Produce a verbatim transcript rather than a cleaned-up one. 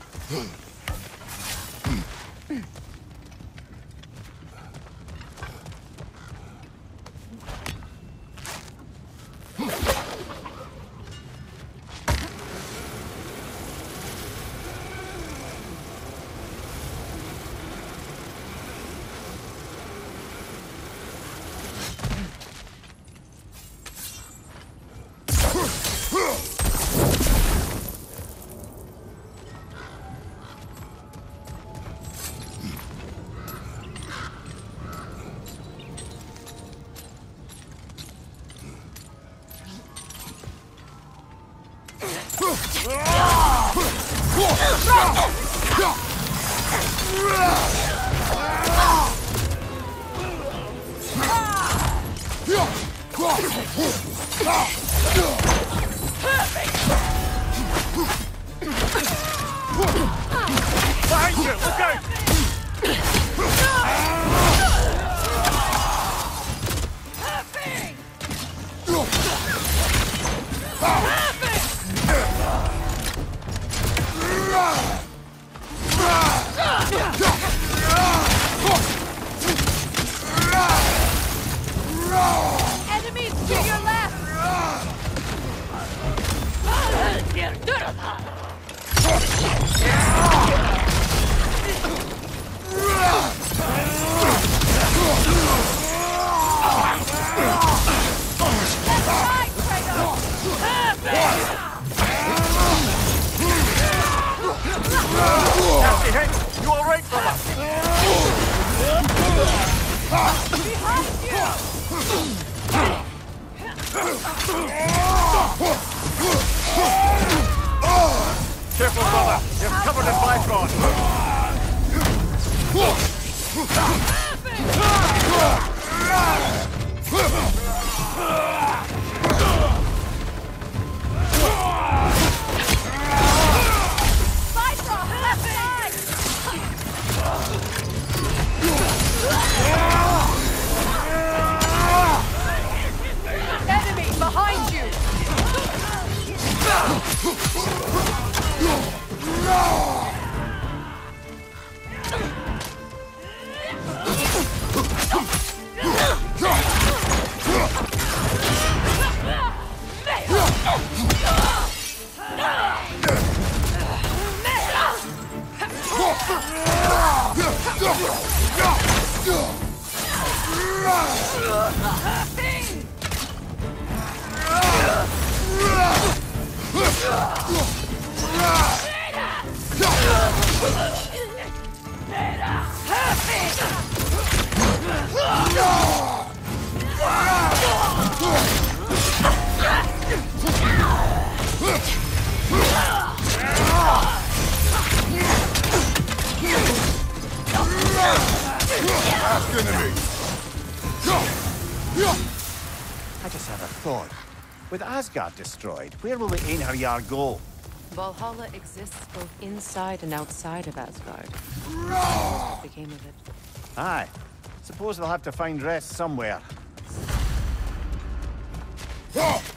Behind you! Look out! Enemies to your left! Nasty hit! You all right, brother? Behind you! Careful, brother! You're covered in Bifrost! Enemy behind you! Last enemy! I just had a thought. With Asgard destroyed, where will the Einherjar go? Valhalla exists both inside and outside of Asgard. What became of it? Aye. Suppose they'll have to find rest somewhere. Oh!